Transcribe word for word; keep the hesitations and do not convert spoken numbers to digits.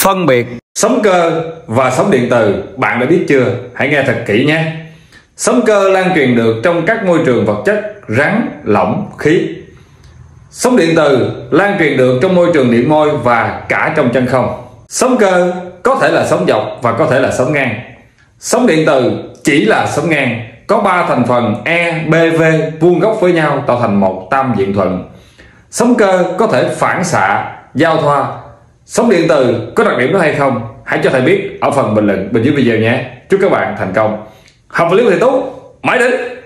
Phân biệt sóng cơ và sóng điện từ bạn đã biết chưa? Hãy nghe thật kỹ nhé. Sóng cơ lan truyền được trong các môi trường vật chất rắn, lỏng, khí. Sóng điện từ lan truyền được trong môi trường điện môi và cả trong chân không. Sóng cơ có thể là sóng dọc và có thể là sóng ngang. Sóng điện từ chỉ là sóng ngang, có ba thành phần E, B, V vuông góc với nhau tạo thành một tam diện thuận. Sóng cơ có thể phản xạ, giao thoa. Sóng điện từ có đặc điểm đó hay không? Hãy cho thầy biết ở phần bình luận bên dưới video nhé. Chúc các bạn thành công. Học với Lý Thầy Tú, mãi đến.